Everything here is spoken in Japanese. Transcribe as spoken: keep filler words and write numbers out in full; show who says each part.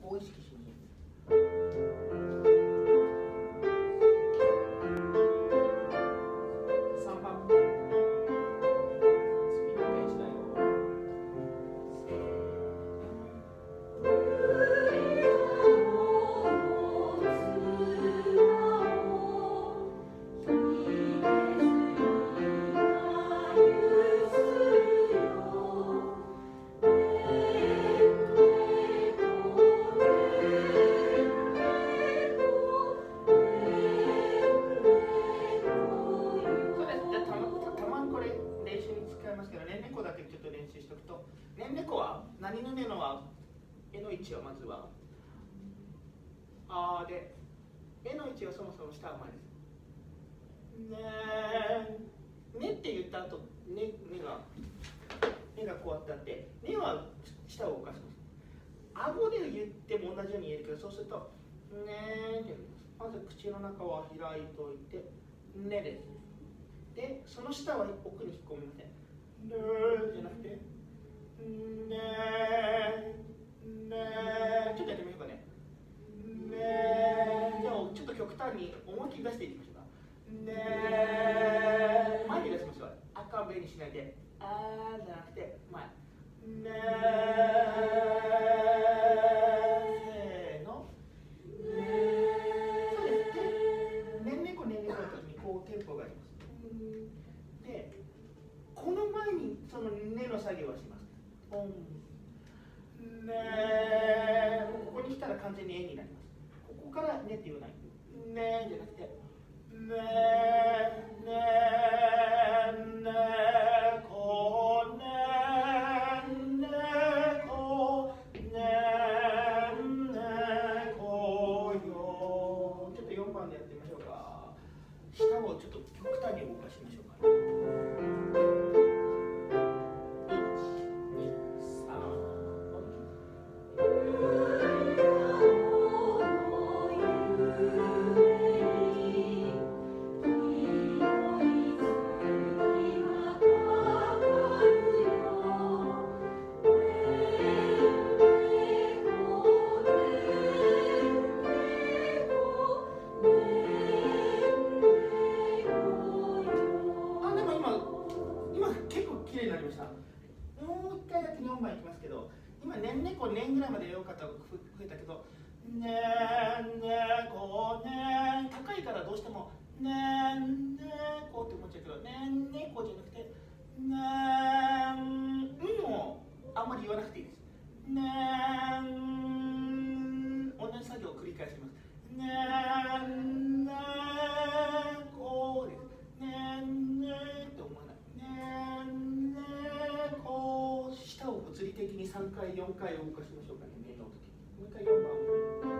Speaker 1: を意識しましょう。さんばんスピード停止だよ。ねんねこは何のねのはえの位置はまずはあーでえの位置はそもそも下は前です。ねーねって言った後ねねがねがこうやってあってねは下を動かします。顎で言っても同じように言えるけどそうするとねーって言います。まず口の中は開いといてねです。でその下は奥に引っ込みません。ねーじゃなくてねーねーちょっとやってみましょうかね。ねーじゃあちょっと極端に思い切り出していきましょうか。ねー前に出しますわ。赤目にしないであーじゃなくて前ねーせーのねーそうですね。ねんねこねんねこの時にこうテンポがあります。でこの前にそのねの作業はします。ポンねーここに来たら完全にえになります。ここからねって言わない。ねーじゃなくてねーねーねーこねーねーこねーねーこよ。ちょっとよんばんでやってみましょうか。下をちょっと極端に動かしましょうか。もう一回だけよんばんいきますけど、今ねんねこねんぐらいまでよかったら増えたけど、ねんねこねん高いからどうしてもねんねこって思っちゃうけど、ねんねこじゃなくてねんもあんまり言わなくていいです。ねん同じ作業を繰り返します。ねんねこです。ねんねって思わない。ねんねこう舌を物理的にさんかいよんかい動かしましょうかね。ねの時もう一回よんばん。